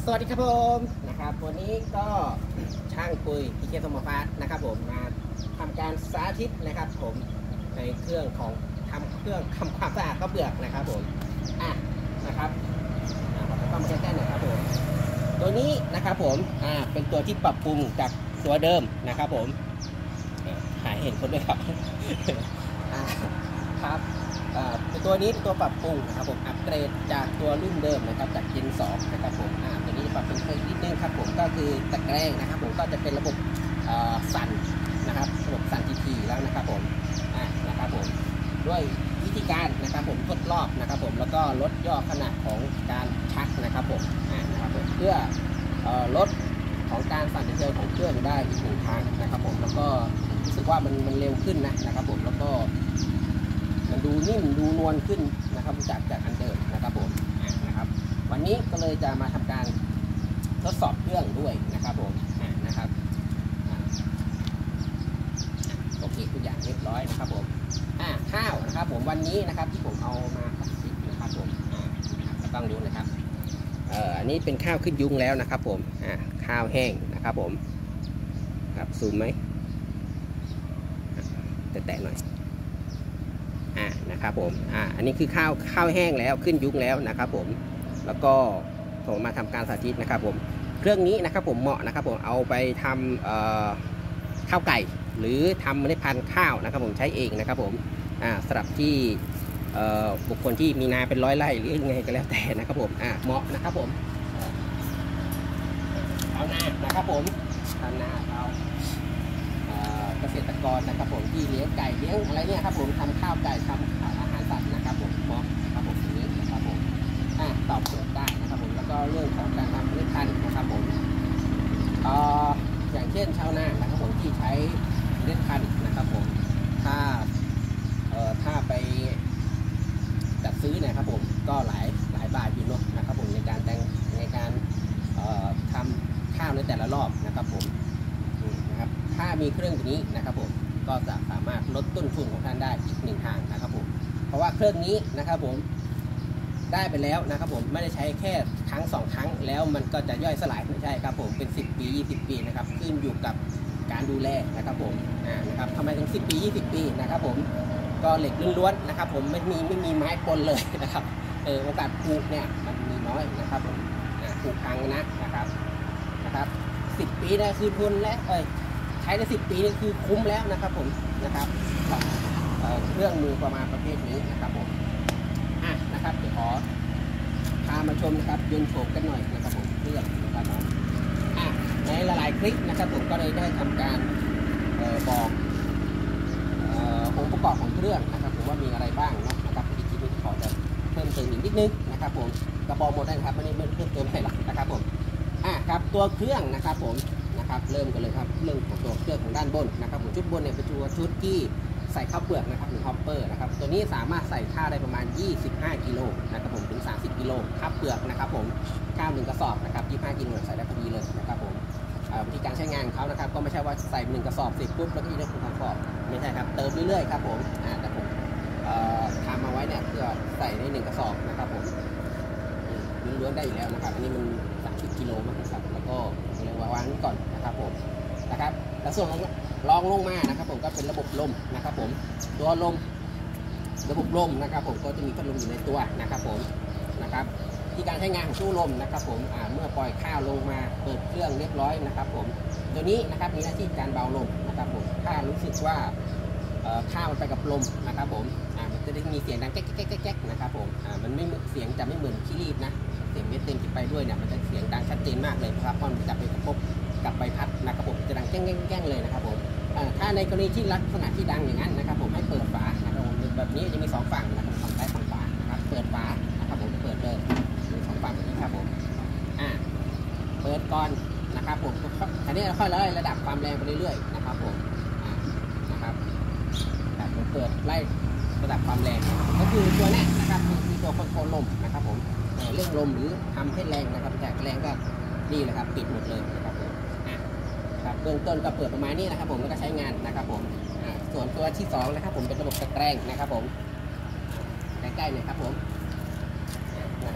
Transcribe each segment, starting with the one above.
สวัสดีครับผมนะครับวันนี้ก็ช่างปุยพีเคสมภาสนะครับผมมาทำการสาธิตนะครับผมในเครื่องของทำเครื่องทำความสะอาดข้าวเปลือกนะครับผมนะครับผมจะต้องมาแก้ๆหน่อยครับผมตัวนี้นะครับผมเป็นตัวที่ปรับปรุงจากตัวเดิมนะครับผมหายเห็นคนด้วยครับครับตัวนี้เป็นตัวปรับปรุงนะครับผมอัปเกรดจากตัวรุ่นเดิมนะครับจาก Gen 2นะครับผมตัวนี้จะปรับปรุงเพิ่มนิดนึงครับผมก็คือตะแกรงนะครับผมก็จะเป็นระบบสั่นนะครับระบบสั่นทีแล้วนะครับผมนะครับผมด้วยวิธีการนะครับผมทดรอบนะครับผมแล้วก็ลดย่อขนาดของการชักนะครับผมนะครับผมเพื่อลดของการสั่นสะเทือนของเครื่องได้อีกหนึ่งทางนะครับผมแล้วก็รู้สึกว่ามันเร็วขึ้นนะครับผมแล้วก็มันดูนิ่มดูนวลขึ้นนะครับจากอันเดิมนะครับผมนะครับวันนี้ก็เลยจะมาทำการทดสอบเครื่องด้วยนะครับผมนะครับโอเคทุกอย่างเรียบร้อยนะครับผมข้าวนะครับผมวันนี้นะครับที่ผมเอามาสาธิตนะครับผมก็ต้องดูนะครับอันนี้เป็นข้าวขึ้นยุ้งแล้วนะครับผมข้าวแห้งนะครับผมครับซูมไหมแตะหน่อยนะครับผมอันนี้คือข้าวแห้งแล้วขึ้นยุ้งแล้วนะครับผมแล้วก็ผมมาทำการสาธิตนะครับผมเครื่องนี้นะครับผมเหมาะนะครับผมเอาไปทำข้าวไก่หรือทำเมล็ดพันธุ์ข้าวนะครับผมใช้เองนะครับผมสำหรับที่บุคคลที่มีนาเป็น100 ไร่หรือยังไงก็แล้วแต่นะครับผมเหมาะนะครับผมเอานานะครับผมทำนาเอาเกษตรกรนะครับผมที่เลี้ยงไก่เลี้ยงอะไรเนี่ยครับผมทำข้าวไก่ทำอาหารสัตว์นะครับผมเหมาะครับผมนี้นะครับผมตอบโจทย์ได้นะครับผมแล้วก็เรื่องของการทำพืชพันธุ์นะครับผมอย่างเช่นชาวนานะครับผมที่ใช้เมล็ดพันธุ์นะครับผมถ้าไปจัดซื้อเนี่ยครับผมก็หลายบาทอยู่เนาะนะครับผมในการทำข้าวในแต่ละรอบนะครับผมนะครับถ้ามีเครื่องตัวนี้นะครับผมก็จะสามารถลดต้นทุนของท่านได้อีกหนึ่งทางนะครับผมเพราะว่าเครื่องนี้นะครับผมได้ไปแล้วนะครับผมไม่ได้ใช้แค่ครั้ง2 ครั้งแล้วมันก็จะย่อยสลายไม่ใช่ครับผมเป็น10 ปี 20 ปีนะครับขึ้นอยู่กับการดูแลนะครับผมนะครับทำไมถึง10 ปี 20 ปีนะครับผมก็เหล็กล้วนๆนะครับผมไม่มีไม้ปนเลยนะครับโอกาสผุเนี่ยมันมีน้อยนะครับผมผุพังนะครับ10 ปีได้คือทุนและใช้ได้10 ปีนี่คือคุ้มแล้วนะครับผมนะครับเครื่องมือประมาณประเภทนี้นะครับผมนะครับเดี๋ยวขอพามาชมนะครับยนต์โฉบกันหน่อยนะครับผมเครื่องนะครับในหลายๆคลิปนะครับผมก็เลยได้ทำการบอกองค์ประกอบของเครื่องนะครับผมว่ามีอะไรบ้างนะครับที่คลิปนี้ขอจะเพิ่มเติมอีกนิดนึงนะครับผมกระบอกหมดได้ครับไม่ได้เพิ่มเติมอะไรหรอกนะครับผมครับตัวเครื่องนะครับผมนะครับเริ่มกันเลยครับเรื่องของตัวเครื่องของด้านบนนะครับผมชุดบนเนี่ยเป็นตัวชุดที่ใส่ข้าวเปลือกนะครับหรือฮอปเปอร์นะครับตัวนี้สามารถใส่ข้าวได้ประมาณ25 กิโลนะครับผมถึง30 กิโลข้าวเปลือกนะครับผมข้าว1 กระสอบนะครับ25 กิโลใส่ได้พอดีเลยนะครับผมวิธีการใช้งานเขานะครับก็ไม่ใช่ว่าใส่1 กระสอบเสร็จปุ๊บแล้วก็จะได้คุณทางกรอบไม่ใช่ครับเติมเรื่อยๆครับผมแต่ผมทำมาไว้เนี่ยเพื่อใส่ใน1 กระสอบนะครับผมล้วนๆได้อยู่แล้วนะครับอันนี้มัน30 กิโลนะครับแล้วก็เรียกว่าวางนี้ก่อนนะครับผมนะครับแล้วส่วนรองลงมานะครับผมก็เป็นระบบลมนะครับผมตัวลมระบบลมนะครับผมก็จะมีพัดลมอยู่ในตัวนะครับผมนะครับที่การใช้งานของตู้ลมนะครับผมเมื่อปล่อยข้าวลงมาเปิดเครื่องเรียบร้อยนะครับผมตัวนี้นะครับมีหน้าที่การเบาลมนะครับผมถ้ารู้สึกว่าข้าวมันไปกับลมนะครับผมมันจะได้มีเสียงดังแก๊กๆนะครับผมมันไม่เสียงจะไม่เหมือนขี้รีดนะเสียงเม็ดเต็มที่ไปด้วยเนี่ยมันจะเสียงดังชัดเจนมากเลยครับเพราะมันจะไปกระทบกับใบพัดนะครับผมจะดังแก้งเลยนะครับผมถ้าในกรณีที่ลักษณะที่ดังอย่างนั้นนะครับผมให้เปิดฝานะครับผมแบบนี้จะมี2 ฝั่งนะครับฝั่งซ้ายฝั่งขวานะครับเปิดฝานะครับผมเปิดเลยมี2 ฝั่งแบบนี้ครับผมเปิดก่อนนะครับผมอันนี้เราค่อยไล่ระดับความแรงไปเรื่อยๆนะครับผมนะครับผมเปิดไล่ระดับความแรงก็คือตัวนี้นะครับมีตัวคอนโทรลลมนะครับผมเรื่องลมหรือทำให้แรงนะครับจากแรงก็นี่แหละครับปิดหมดเลยนะครับผมครับเบื้องต้นก็เปิดประมาณนี้นะครับผมแล้วก็ใช้งานนะครับผมส่วนตัวที่2นะครับผมเป็นระบบตะแกรงนะครับผมใกล้ๆเลยครับผมนะครับ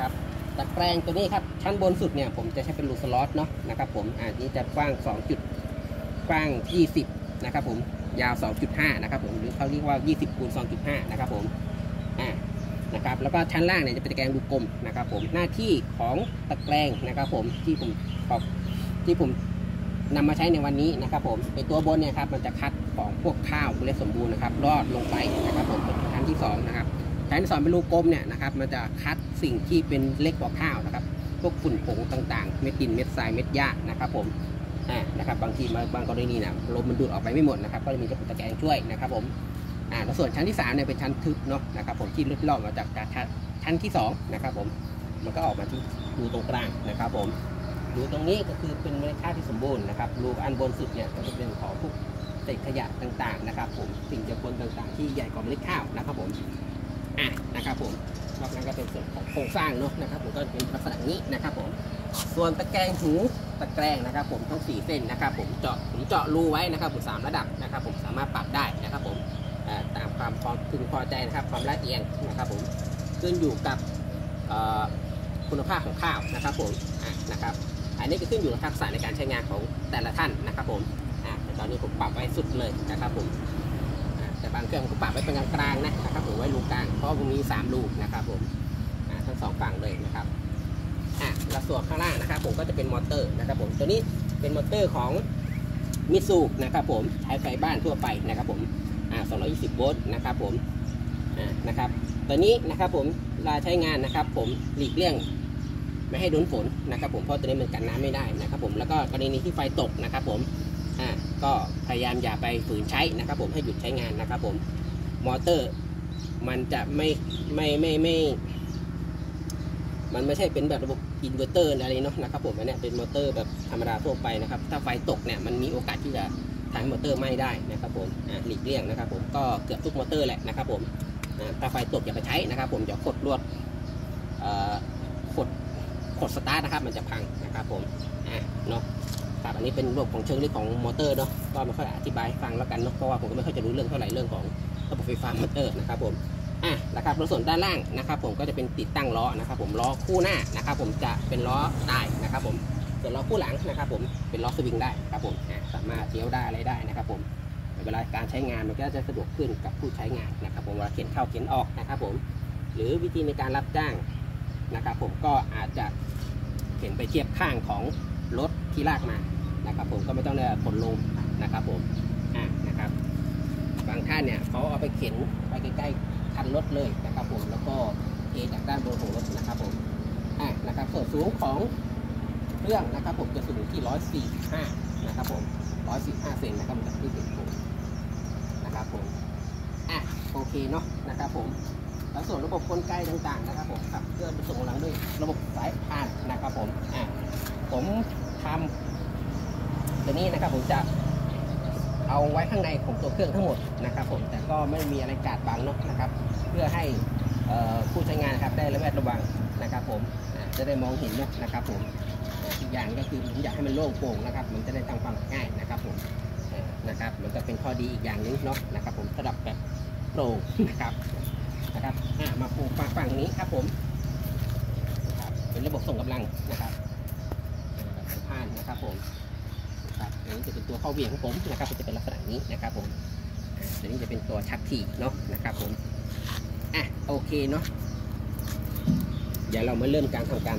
ตะแกรงตัวนี้ครับชั้นบนสุดเนี่ยผมจะใช้เป็นรูสล็อตเนาะนะครับผมนี้จะกว้างกว้าง20นะครับผมยาว2.5นะครับผมหรือเขาเรียกว่า20 คูณ 2.5นะครับผมนะครับแล้วก็ชั้นล่างเนี่ยจะเป็นตะแกรงรูกลมนะครับผมหน้าที่ของตะแกรงนะครับผมที่ผมนำมาใช้ในวันนี้นะครับผมในตัวบนเนี่ยครับมันจะคัดของพวกข้าวเมล็ดสมบูรณ์นะครับรอดลงไปนะครับผมเป็นชั้นที่2นะครับชั้นที่2เป็นรูกลมเนี่ยนะครับมันจะคัดสิ่งที่เป็นเล็กกว่าข้าวนะครับพวกฝุ่นผงต่างๆเม็ดดินเม็ดทรายเม็ดหญ้านะครับผมนะครับบางทีบางกรณีนะลมมันดูดออกไปไม่หมดนะครับก็จะมีตะแกรงช่วยนะครับผมแล้วส่วนชั้นที่3เนี่ยเป็นชั้นทึบเนาะนะครับผมที่ลอดมาจากชั้นที่2นะครับผมมันก็ออกมาที่รูตรงกลางนะครับผมรูตรงนี้ก็คือเป็นเมล็ดข้าวที่สมบูรณ์นะครับรูอันบนสุดเนี่ยก็จะเป็นของพวกเศษขยะต่างๆนะครับผมสิ่งเจือปนต่างๆที่ใหญ่กว่าเมล็ดข้าวนะครับผมนะครับผมนอกนั้นก็เป็นส่วนของโครงสร้างเนาะนะครับผมก็เป็นลักษณะนี้นะครับผมส่วนตะแกรงหูตะแกรงนะครับผมทั้ง4เส้นนะครับผมเจาะรูไว้นะครับผม3ระดับนะครับผมสามารถปรับได้นะครับผมตามความพึงพอใจนะครับความละเอียดนะครับผมขึ้นอยู่กับคุณภาพของข้าวนะครับผมนะครับอันนี้ก็ขึ้นอยู่กับทักษะในการใช้งานของแต่ละท่านนะครับผมแต่ตอนนี้ผมปรับไว้สุดเลยนะครับผมแต่บางเครื่องผมปรับไว้เป็นกลางๆนะครับผมไว้รูกลางเพราะผมมี3รูนะครับผมทั้ง2ฝั่งเลยนะครับแล้วส่วนข้างล่างนะครับผมก็จะเป็นมอเตอร์นะครับผมตัวนี้เป็นมอเตอร์ของมิตซูนะครับผมใช้ไฟบ้านทั่วไปนะครับผม220 โวลต์นะครับผมนะครับตัวนี้นะครับผมเวลาใช้งานนะครับผมหลีกเลี่ยงไม่ให้โดนฝนนะครับผมเพราะตัวนี้มันกันน้ำไม่ได้นะครับผมแล้วก็กรณีที่ไฟตกนะครับผมก็พยายามอย่าไปฝืนใช้นะครับผมให้หยุดใช้งานนะครับผมมอเตอร์มันจะมันไม่ใช่เป็นแบบระบบอินเวอร์เตอร์อะไรเนาะนะครับผมอันนี้เป็นมอเตอร์แบบธรรมดาทั่วไปนะครับถ้าไฟตกเนี่ยมันมีโอกาสที่จะทำให้มอเตอร์ไหม้ได้นะครับผมหลีกเลี่ยงนะครับผมก็เกือบทุกมอเตอร์แหละนะครับผมถ้าไฟตกอย่าไปใช้นะครับผมอย่ากดลวดกดสตาร์ทนะครับมันจะพังนะครับผมเนาะครับอันนี้เป็นระบบของเชิงลึกของมอเตอร์เนาะก็ไม่ค่อยอธิบายฟังแล้วกันเนาะเพราะว่าผมก็ไม่ค่อยจะรู้เรื่องเท่าไหร่เรื่องของระบบไฟฟ้ามอเตอร์นะครับผมนะครับส่วนด้านล่างนะครับผมก็จะเป็นติดตั้งล้อนะครับผมล้อคู่หน้านะครับผมจะเป็นล้อได้นะครับผมส่วนล้อคู่หลังนะครับผมเป็นล้อสวิงได้ครับผมสามารถเลี้ยวได้อะไรได้นะครับผมเวลาการใช้งานมันก็จะสะดวกขึ้นกับผู้ใช้งานนะครับผมเวลาเข็นเข้าเข็นออกนะครับผมหรือวิธีในการรับจ้างนะครับผมก็อาจจะเข็นไปเทียบข้างของรถที่ลากมานะครับผมก็ไม่ต้องได้ผลลงนะครับผมนะครับบางท่านเนี่ยเขาเอาไปเข็นไปใกล้ๆคันรถเลยนะครับผมแล้วก็เทจากด้านบนของรถนะครับผมนะครับส่วนสูงของเครื่องนะครับผมจะสูงที่145นะครับผม145เซนนะครับจากที่ติดผมนะครับผมโอเคเนาะนะครับผมแล้วส่วนระบบกลไกต่างๆนะครับผมครับเครื่องจะส่งกำลังด้วยระบบสายพานนะครับผมทำตัวนี้นะครับผมจะเอาไว้ข้างในของตัวเครื่องทั้งหมดนะครับผมแต่ก็ไม่มีอะไรกาดบังเนาะนะครับเพื่อให้ผู้ใช้งานครับได้ระแวดระวังนะครับผมจะได้มองเห็นนะครับผมอีกอย่างก็คือผมอยากให้มันโล่งโปร่งนะครับมันจะได้ทำความง่ายนะครับผมนะครับมันก็เป็นข้อดีอีกอย่างนึงเนาะนะครับผมสำหรับแบบโปร่งนะครับมาปูฝั่งนี้ครับผมเป็นระบบส่งกำลังนะครับสายพานนะครับผมอันนี้จะเป็นตัวเข้าเวียงของผมนะครับจะเป็นลักษณะนี้นะครับผมอันนี้จะเป็นตัวชักถี่เนาะนะครับผมโอเคเนาะเดี๋ยวเรามาเริ่มการทำการ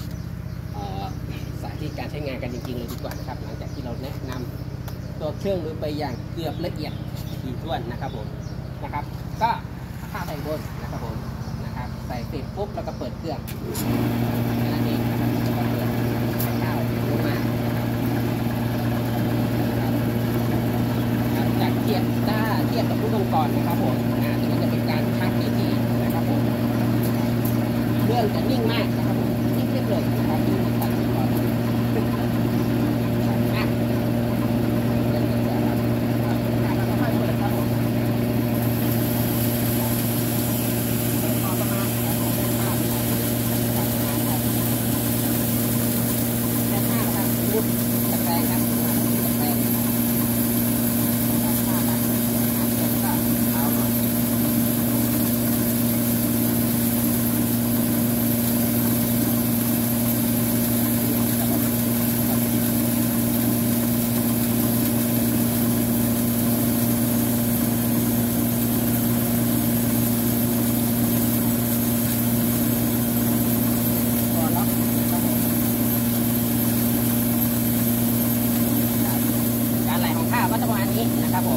สาธิตการใช้งานกันจริงๆเลยดีกว่านะครับหลังจากที่เราแนะนำตัวเครื่องมือไปอย่างเกือบละเอียดถี่ถ้วนนะครับผมนะครับก็ข้าวใส่บนนะครับผมนะครับใส่เสร็จปุ๊บแล้วก็เปิดเครื่องนั่นเองนะครับแล้วก็เปิดข้าวลงมาจากเทียบกับผู้ลงก่อนนะครับผมตัวนี้จะเป็นการชักที่นะครับผมเรื่องจะนิ่งมากนะครับผมนิ่งเรียบเลยนะครับตัดก่อนนี้นะครับผม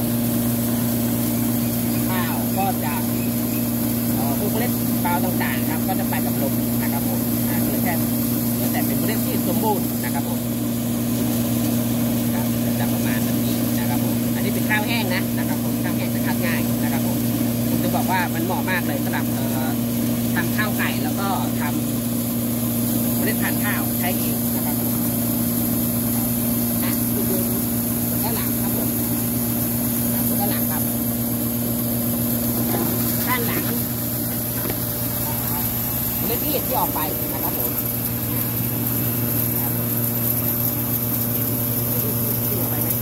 ข้าวก็จะพวกเมล็ดเบาต่างๆครับก็จะไปกับลมนะครับผมเหลือแต่เป็นเมล็ดที่สมบูรณ์นะครับผมครับจะประมาณแบบนี้นะครับผมอันนี้เป็นข้าวแห้งนะครับผมข้าวแห้งจะคัดง่ายนะครับผมจะบอกว่ามันเหมาะมากเลยสำหรับทำข้าวไก่แล้วก็ทำเมล็ดพันธุ์ข้าวใช้เองนะครับผมดูด้านหลังครับผมดูด้านหลังครับด้านหลังเมล็ดที่ออกไปนะครับผมที่ออกไปไหม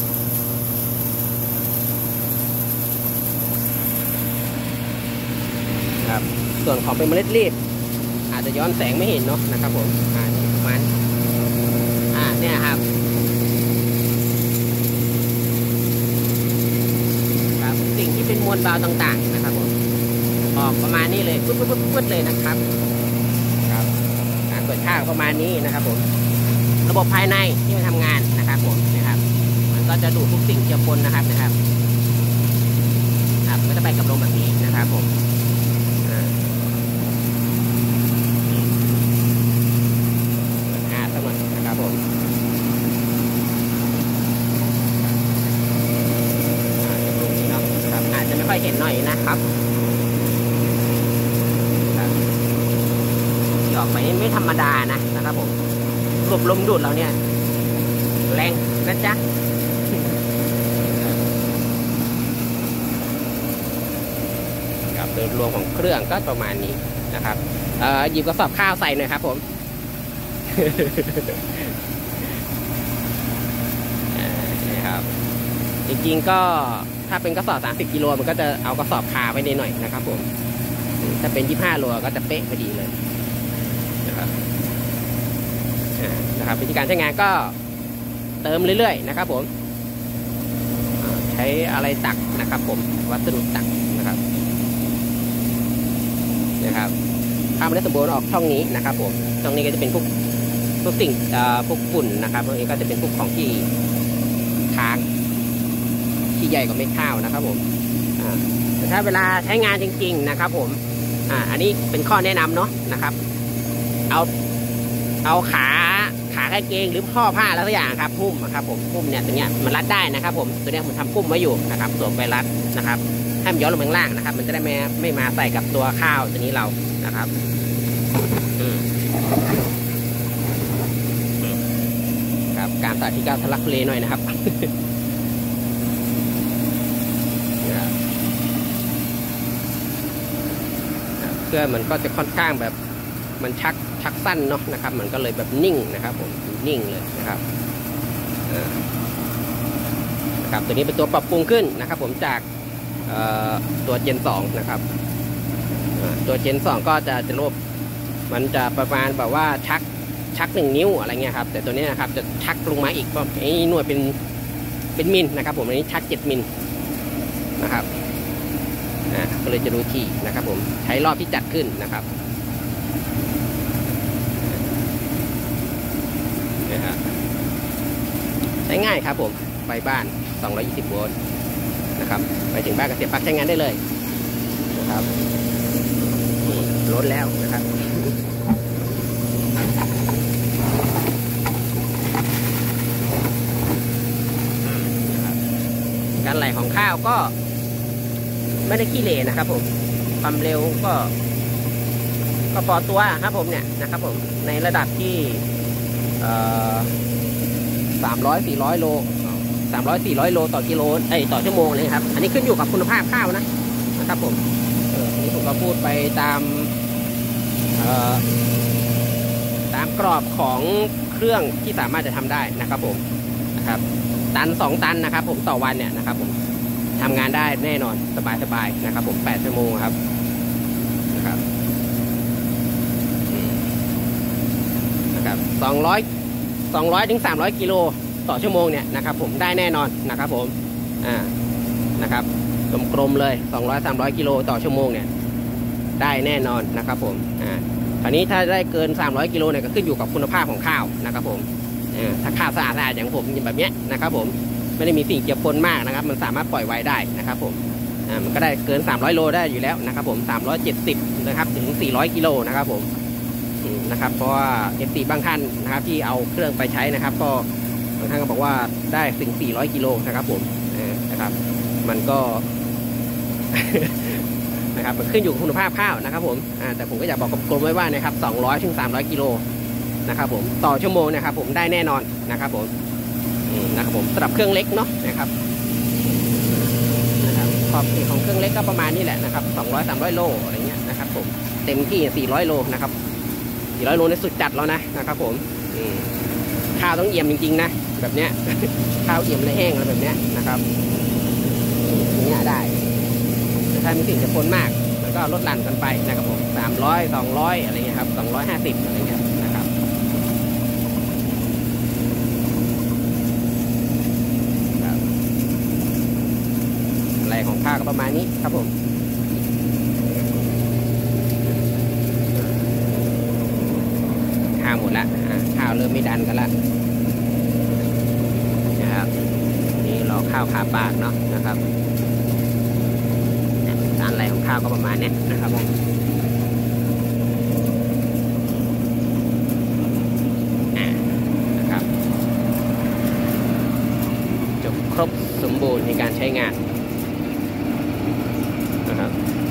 ครับส่วนของเป็นเมล็ดรีบอาจจะย้อนแสงไม่เห็นเนาะนะครับผมนี่ประมาณเนี่ยครับสิ่งที่เป็นมวลเบาต่างๆนะครับผมออกประมาณนี้เลยปึ๊ดเลยนะครับการเปิดข้าวประมาณนี้นะครับผมระบบภายในที่มันทำงานนะครับผมนะครับมันก็จะดูดทุกสิ่งเจือปนนะครับก็จะไปกับลมแบบนี้นะครับผมสักหน่อยนะครับผมอาจจะไม่ค่อยเห็นหน่อยนะครับที่ออกไปนี่ไม่ธรรมดานะครับผมระบบลมดูดเราเนี่ยแรงนะจ๊ะครับโดยรวมของเครื่องก็ประมาณนี้นะครับหยิบกระสอบข้าวใส่หน่อยครับผมนี่ครับจริงๆก็ถ้าเป็นกระสอบ30 กิโลมันก็จะเอากระสอบคาไว้ในหน่อยนะครับผมถ้าเป็น25 โลก็จะเป๊ะพอดีเลยนะครับวิธีการใช้งานก็เติมเรื่อยๆนะครับผมใช้อะไรตักนะครับผมวัสดุตักนะครับข้าวเมล็ดสมบูรณ์ออกช่องนี้นะครับผมช่องนี้ก็จะเป็นพวกสิ่งพวกฝุ่นนะครับตรงนี้ก็จะเป็นพวกของที่ค้างที่ใหญ่กว่าเม็ดข้าวนะครับผมแต่ถ้าเวลาใช้งานจริงๆนะครับผมอันนี้เป็นข้อแนะนำเนาะนะครับเอาขากางเกงหรือข้อผ้าแล้วสักอย่างครับพุ่มนะครับผมพุ่มเนี่ยตัวเนี้ยมันรัดได้นะครับผมตัวเนี้ยผมทำพุ่มไว้อยู่นะครับสวมไปรัดนะครับให้มันย้อนลงข้างล่างนะครับมันจะได้ไม่มาใส่กับตัวข้าวตัวนี้เรานะครับครับการตัดที่ก้าวทะลักเลหน่อยนะครับเพื่อมันก็จะค่อนข้างแบบมันชักสั้นเนาะนะครับมันก็เลยแบบนิ่งนะครับผมนิ่งเลยนะครับตัวนี้เป็นตัวปรับปรุงขึ้นนะครับผมจากตัวเจน 2นะครับตัวเจน 2ก็จะลบมันจะประมาณแบบว่าชัก1 นิ้วอะไรเงี้ยครับแต่ตัวนี้นะครับจะชักลงมาอีกก็ไอ้หน่วยเป็นมิลนะครับผมอันนี้ชัก7 มิลนะครับก็เลยจะรู้ที่นะครับผมใช้รอบที่จัดขึ้นนะครับใช้ง่ายครับผมไฟบ้าน220 โวลต์นะครับไปถึงบ้านก็เสียบปลั๊กใช้งานได้เลยนะครับลดแล้วนะครับการไหลของข้าวก็ไม่ได้ขี้เหร่นะครับผมความเร็วก็พอตัวครับผมเนี่ยนะครับผมในระดับที่300-400 โล300-400 โลต่อกิโลต่อชั่วโมงเลยครับอันนี้ขึ้นอยู่กับคุณภาพข้าวนะครับผมนี่ผมก็พูดไปตามกรอบของเครื่องที่สามารถจะทำได้นะครับผมนะครับตัน2 ตันนะครับผมต่อวันเนี่ยนะครับผมทำงานได้แน่นอนสบายนะครับผม8 ชั่วโมงครับนะครับ200 ถึง 300 กิโลต่อชั่วโมงเนี่ยนะครับผมได้แน่นอนนะครับผมนะครับกลมๆเลย200-300 กิโลต่อชั่วโมงเนี่ยได้แน่นอนนะครับผมคราวนี้ถ้าได้เกิน300 กิโลเนี่ยก็ขึ้นอยู่กับคุณภาพของข้าวนะครับผมถ้าข้าวสะอาดอย่างผมแบบเนี้ยนะครับผมไม่ได้มีสิ่งเจือปนมากนะครับมันสามารถปล่อยไวได้นะครับผมมันก็ได้เกิน300 โลได้อยู่แล้วนะครับผม370นะครับถึง400 กิโลนะครับผมนะครับเพราะว่า FC บางท่านนะครับที่เอาเครื่องไปใช้นะครับก็บางท่านก็บอกว่าได้ถึง400 กิโลนะครับผมนะครับมันก็ นะครับมันขึ้นอยู่กับคุณภาพข้าวนะครับผมแต่ผมก็อยากบอกกลมๆไว้ว่านะครับ200 ถึง 300 กิโลนะครับผมต่อชั่วโมงนะครับผมได้แน่นอนนะครับผมนะครับผมสำหรับเครื่องเล็กเนาะนะครับขอบเขตของเครื่องเล็กก็ประมาณนี้แหละนะครับ200-300 โลอะไรเงี้ยนะครับผมเต็มที่400 โลนะครับ400 โลในสุดจัดแล้วนะครับผมข้าวต้องเอี่ยมจริงๆนะแบบเนี้ย ข้าวเอี่ยมและแห้งอะไรแบบเนี้ยนะครับอย่างเงี้ยได้แต่ถ้ามีสิ่งจะปนมากแล้วก็ลดหลั่นกันไปนะครับผม300 200อะไรเงี้ยครับ250อะไรเงี้ยนะครับอะไรของข้าวก็ประมาณนี้ครับผมข้าวหมดละข้าวเริ่มไม่ดันกันละนะครับนี่รอข้าวคาปากเนาะนะครับการไหลของข้าวก็ประมาณนี้นะครับผมนะครับจบครบสมบูรณ์ในการใช้งานนะครับ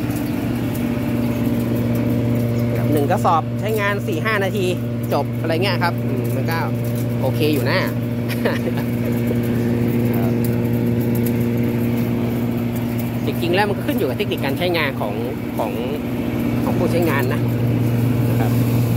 1 กระสอบใช้งาน 4-5 นาทีจบอะไรเงี้ยครับมันก็โอเคอยู่นะจริงๆแล้วมันก็ขึ้นอยู่กับเทคนิคการใช้งานของผู้ใช้งานนะครับ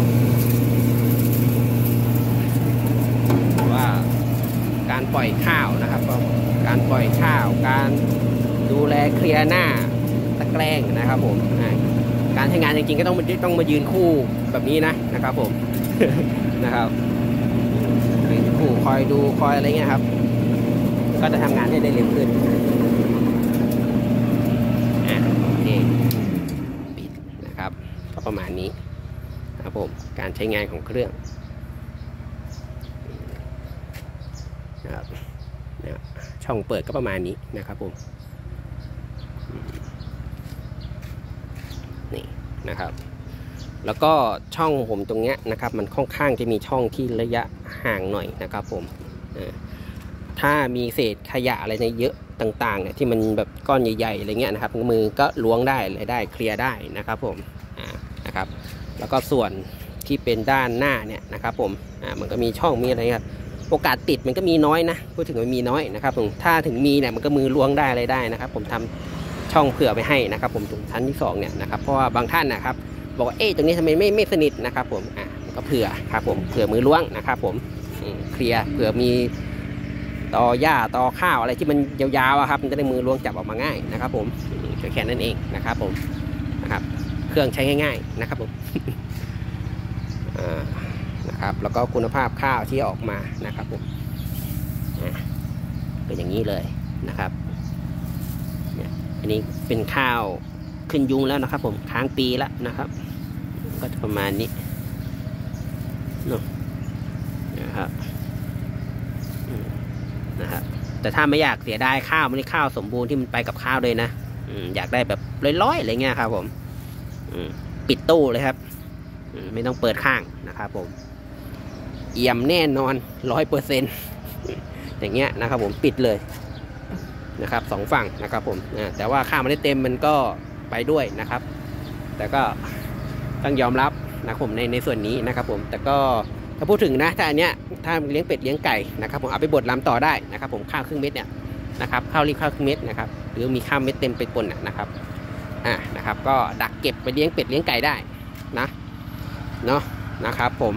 ว่าการปล่อยข้าวนะครับการปล่อยข้าวการดูแลเคลียร์หน้าตะแกรงนะครับผมการใช้งานจริงๆก็ต้องมายืนคู่แบบนี้นะครับผม นะครับยืนคู่คอยดูคอยอะไรเงี้ยครับก็จะทำงานได้เร็วขึ้นโอเคปิดนะครับก็ประมาณนี้ครับผมการใช้งานของเครื่องนะครับช่องเปิดก็ประมาณนี้นะครับผมนี่นะครับแล้วก็ช่องผมตรงเนี้ยนะครับมันค่อนข้างจะมีช่องที่ระยะห่างหน่อยนะครับผมถ้ามีเศษขยะอะไรในเยอะต่างๆเนี่ยที่มันแบบก้อนใหญ่ๆอะไรเงี้ยนะครับมือก็ล้วงได้เลยได้เคลียร์ได้นะครับผมนะครับแล้วก็ส่วนที่เป็นด้านหน้าเนี่ยนะครับผมมันก็มีช่องมีอะไรครับโอกาสติดมันก็มีน้อยนะพูดถึงมันมีน้อยนะครับผมถ้าถึงมีเนี่ยมันก็มือล้วงได้อะไรได้นะครับผมทำช่องเผื่อไปให้นะครับผมตรงชั้นที่2เนี่ยนะครับเพราะว่าบางท่านนะครับบอกว่าตรงนี้ทำไมไม่สนิทนะครับผมก็เผื่อครับผมเผื่อมือล้วงนะครับผมเคลียร์เผื่อมีตอหญ้าตอข้าวอะไรที่มันยาวๆครับมันจะได้มือล้วงจับออกมาง่ายนะครับผมแค่นั้นเองนะครับผมนะครับเครื่องใช้ง่ายๆนะครับผมนะครับแล้วก็คุณภาพข้าวที่ออกมานะครับผมเป็นอย่างนี้เลยนะครับอันนี้เป็นข้าวขึ้นยุงแล้วนะครับผมค้างปีแล้วนะครับก็จะประมาณนี้นะครับแต่ถ้าไม่อยากเสียดายข้าวไม่ได้ข้าวสมบูรณ์ที่มันไปกับข้าวเลยนะอยากได้แบบร้อยๆอะไรเงี้ยครับผมปิดตู้เลยครับไม่ต้องเปิดข้างนะครับผมเอี่ยมแน่นอน 100% อย่างเงี้ยนะครับผมปิดเลยนะครับ2 ฝั่งนะครับผมแต่ว่าข้าวมันได้เต็มมันก็ไปด้วยนะครับแต่ก็ต้องยอมรับนะครับผมในส่วนนี้นะครับผมแต่ก็ถ้าพูดถึงนะถ้าอันเนี้ยถ้าเลี้ยงเป็ดเลี้ยงไก่นะครับผมเอาไปบดลำต่อได้นะครับผมข้าวครึ่งเม็ดเนี่ยนะครับข้าวรีบข้าวครึ่งเม็ดนะครับหรือมีข้าวเม็ดเต็มไปปนนะครับนะครับก็ดักเก็บไปเลี้ยงเป็ดเลี้ยงไก่ได้เนาะนะครับผม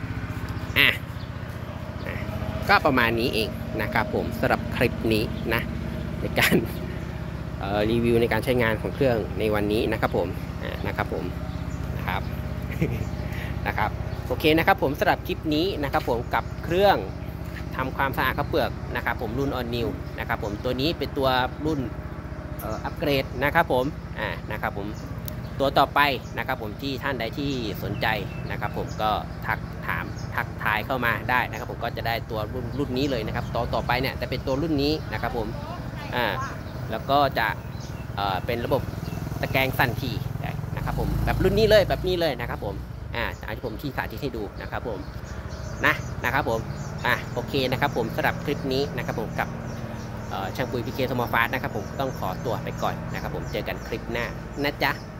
ก็ประมาณนี้เองนะครับผมสำหรับคลิปนี้นะในการรีวิวในการใช้งานของเครื่องในวันนี้นะครับผมนะครับผมนะครับนะครับโอเคนะครับผมสำหรับคลิปนี้นะครับผมกับเครื่องทำความสะอาดข้าวเปลือกนะครับผมรุ่น All New นะครับผมตัวนี้เป็นตัวรุ่นอัปเกรดนะครับผมนะครับผมตัวต่อไปนะครับผมที่ท่านใดที่สนใจนะครับผมก็ทักถามทักทายเข้ามาได้นะครับผมก็จะได้ตัวรุ่นนี้เลยนะครับต่อไปเนี่ยจะเป็นตัวรุ่นนี้นะครับผมแล้วก็จะเป็นระบบตะแกรงสั่นถี่นะครับผมแบบรุ่นนี้เลยแบบนี้เลยนะครับผมตามที่ผมที่สาธิตให้ดูนะครับผมนะครับผมโอเคนะครับผมสำหรับคลิปนี้นะครับผมกับช่างปุ๋ยพีเคสมอลฟาสนะครับผมต้องขอตัวไปก่อนนะครับผมเจอกันคลิปหน้านะจ๊ะ